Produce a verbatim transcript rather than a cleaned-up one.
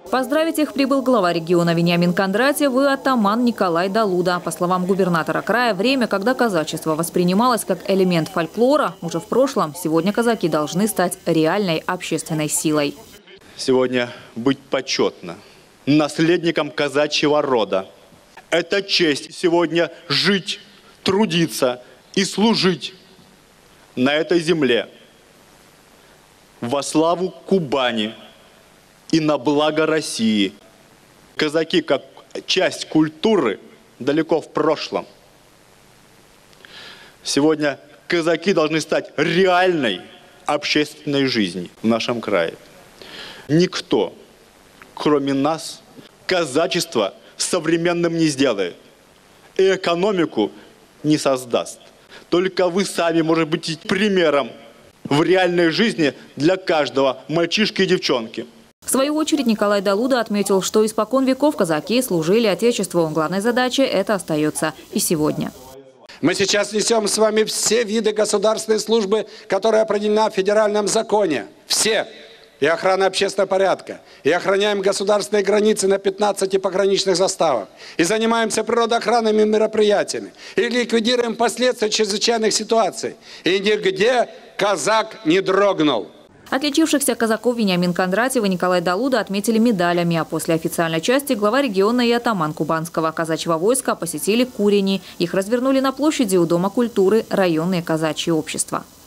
Поздравить их прибыл глава региона Вениамин Кондратьев и атаман Николай Далуда. По словам губернатора края, время, когда казачество воспринималось как элемент фольклора, уже в прошлом. Сегодня казаки должны стать реальной общественной силой. Сегодня быть почетно наследником казачьего рода. Это честь сегодня жить, трудиться и служить на этой земле во славу Кубани и на благо России. Казаки, как часть культуры, далеко в прошлом. Сегодня казаки должны стать реальной общественной жизнью в нашем крае. Никто, кроме нас, казачество современным не сделает и экономику не создаст. Только вы сами можете быть примером в реальной жизни для каждого мальчишки и девчонки. В свою очередь Николай Далуда отметил, что испокон веков казаки служили Отечеству. Главной задачей это остается и сегодня. Мы сейчас несем с вами все виды государственной службы, которые определены в федеральном законе. Все. И охрана общественного порядка. И охраняем государственные границы на пятнадцати пограничных заставах. И занимаемся природоохранными мероприятиями. И ликвидируем последствия чрезвычайных ситуаций. И нигде казак не дрогнул. Отличившихся казаков Вениамин Кондратьев и Николай Далуда отметили медалями, а после официальной части глава региона и атаман Кубанского казачьего войска посетили Курени. Их развернули на площади у Дома культуры районные казачьи общества.